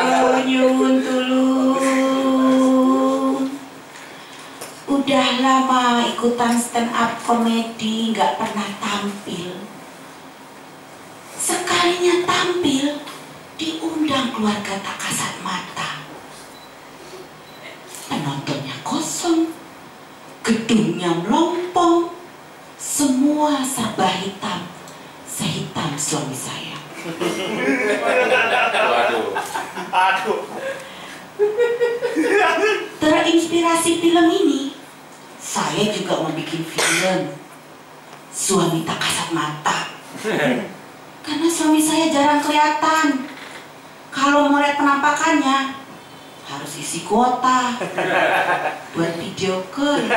nyuwun tulung. Udah lama ikutan stand up komedi, nggak pernah tampil. Sekalinya tampil, diundang keluarga tak kasat mata. Penontonnya kosong, gedungnya melompong, semua serba hitam, sehitam suami saya. Aduh. Terinspirasi film ini, saya juga mau bikin film Suami Tak Kasat Mata. Karena suami saya jarang kelihatan. Kalau mau lihat penampakannya, harus isi kuota buat video call.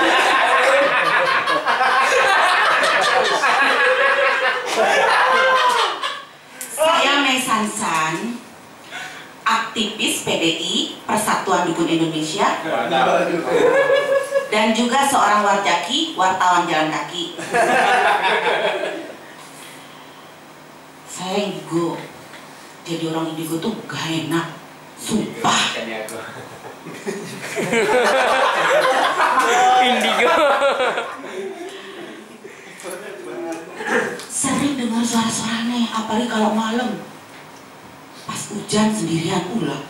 Saya Mei Sansan, aktivis PDI Persatuan Dukun Indonesia, dan juga seorang warjaki, wartawan jalan kaki. Saya indigo. Jadi orang indigo tuh gak enak, sumpah. Indigo. Sering dengar suara-suara aneh, apalagi kalau malam. Pas hujan sendirian pula.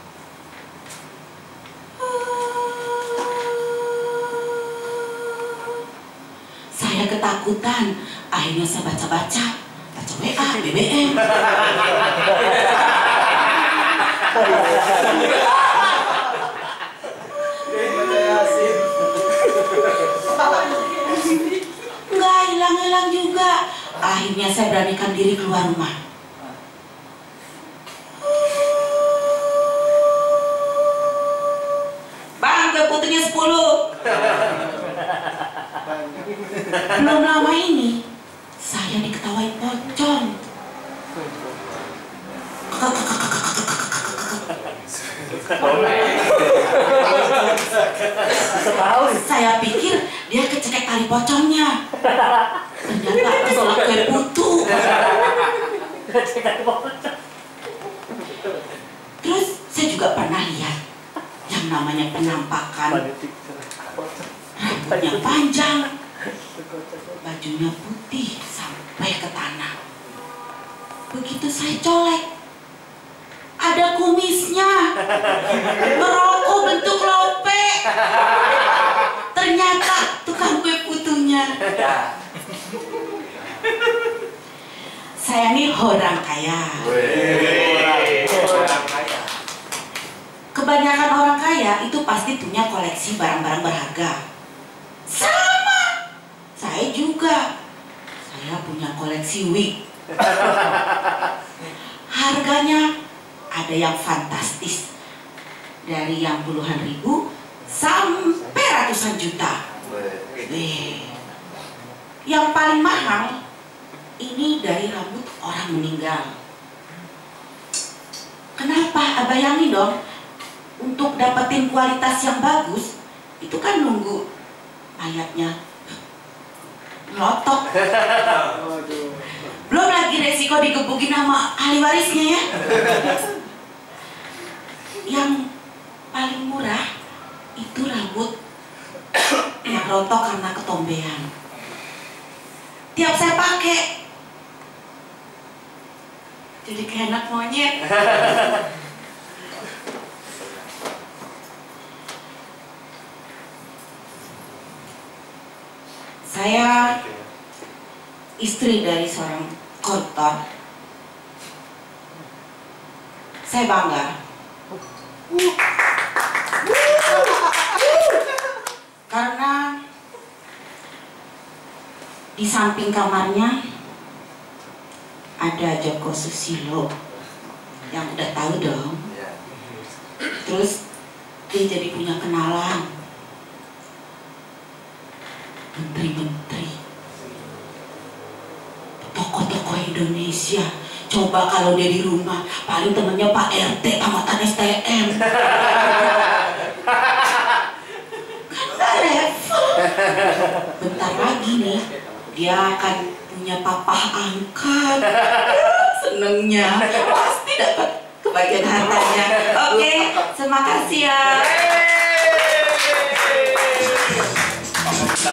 Saya ketakutan, akhirnya saya baca-baca WA, BBM. Nggak hilang-hilang juga. Akhirnya saya beranikan diri keluar rumah. Bang, gue putunya 10. Belum lama ini, saya diketawain pocong. Saya pikir dia kecekek tali pocongnya. Ternyata keselak kue putu. Terus saya juga pernah lihat yang namanya penampakan. Rambutnya panjang, bajunya putih sampai ke tanah. Begitu saya colek, ada kumisnya, merokok bentuk lope. Ternyata tukang kue putunya. Saya nih orang kaya. Kebanyakan orang kaya itu pasti punya koleksi barang-barang berharga. Sama, saya juga. Saya punya koleksi wig. Harganya ada yang fantastis, dari yang puluhan ribu sampai ratusan juta. Yang paling mahal ini dari rambut orang meninggal. Kenapa? Bayangin dong, untuk dapetin kualitas yang bagus itu kan nunggu mayatnya ngelotok. Belum lagi resiko digebukin sama ahli warisnya ya. Yang paling murah itu rambut yang rontok karena ketombean. Tiap saya pakai jadi kayak anak monyet. Saya istri dari seorang koruptor. Saya bangga. Karena di samping kamarnya ada Joko Susilo, yang udah tahu dong. Terus dia jadi punya kenalan menteri-menteri, tokoh-tokoh Indonesia. Coba kalau dia di rumah, paling temennya Pak RT tamatan STM. Kan gak level. Bentar lagi nih, dia akan punya papa angkat. Senengnya pasti dapat kebagian hartanya. Oke, terima kasih ya.